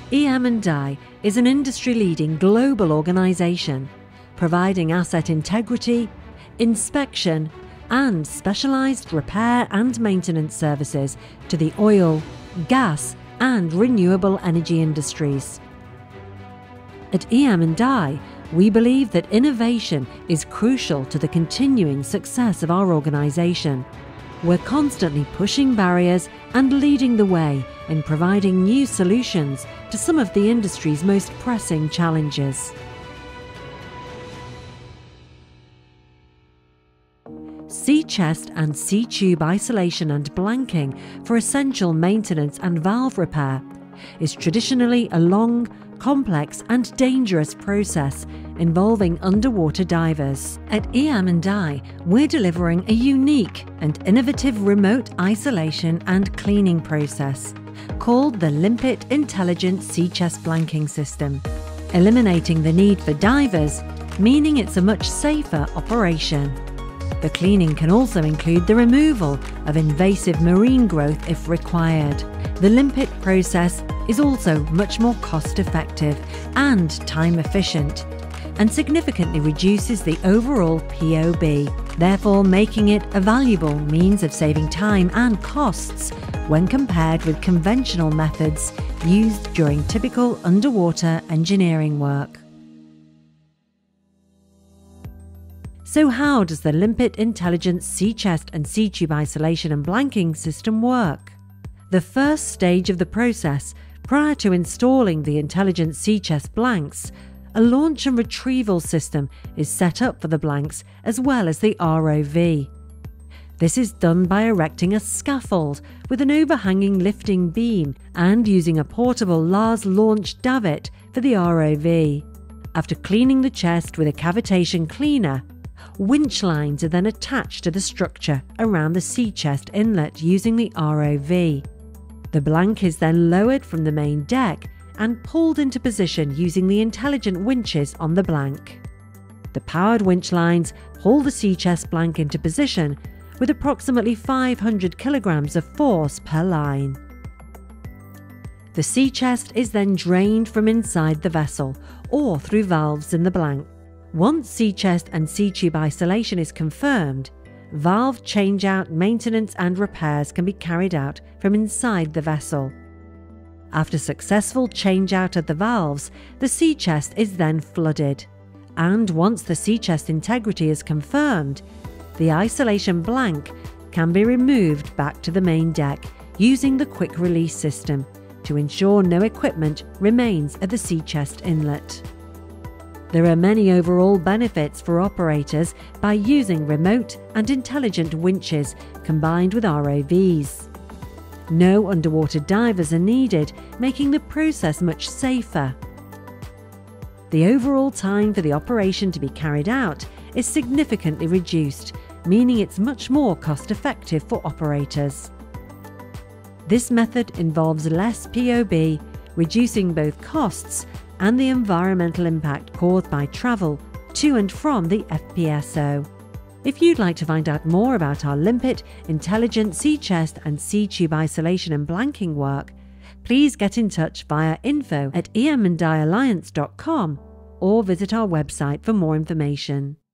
EM&I is an industry-leading global organisation, providing asset integrity, inspection, and specialised repair and maintenance services to the oil, gas, and renewable energy industries. At EM&I, we believe that innovation is crucial to the continuing success of our organisation. We're constantly pushing barriers and leading the way in providing new solutions to some of the industry's most pressing challenges. C-chest and C-tube isolation and blanking for essential maintenance and valve repair is traditionally a long, complex and dangerous process involving underwater divers. At EM&I, we're delivering a unique and innovative remote isolation and cleaning process called the LIMPET Intelligent C-chest blanking system, eliminating the need for divers, meaning it's a much safer operation. The cleaning can also include the removal of invasive marine growth if required. The LIMPET process is also much more cost-effective and time-efficient, and significantly reduces the overall POB, therefore making it a valuable means of saving time and costs when compared with conventional methods used during typical underwater engineering work. So how does the LIMPET Intelligent C-chest and C-tube isolation and blanking system work? The first stage of the process, prior to installing the Intelligent C-chest blanks, a launch and retrieval system is set up for the blanks as well as the ROV. This is done by erecting a scaffold with an overhanging lifting beam and using a portable Lars launch davit for the ROV. After cleaning the chest with a cavitation cleaner, winch lines are then attached to the structure around the C-chest inlet using the ROV. The blank is then lowered from the main deck and pulled into position using the intelligent winches on the blank. The powered winch lines hold the C-chest blank into position with approximately 500 kilograms of force per line. The C-chest is then drained from inside the vessel or through valves in the blank. Once C-chest and C-tube isolation is confirmed, valve change-out, maintenance and repairs can be carried out from inside the vessel. After successful change-out of the valves, the C-chest is then flooded, and once the C-chest integrity is confirmed, the isolation blank can be removed back to the main deck using the quick release system to ensure no equipment remains at the C-chest inlet. There are many overall benefits for operators by using remote and intelligent winches combined with ROVs. No underwater divers are needed, making the process much safer. The overall time for the operation to be carried out is significantly reduced, meaning it's much more cost-effective for operators. This method involves less POB, reducing both costs and the environmental impact caused by travel to and from the FPSO. If you'd like to find out more about our LIMPET Intelligent C-chest and C-tube isolation and blanking work, please get in touch via info@emandalliance.com or visit our website for more information.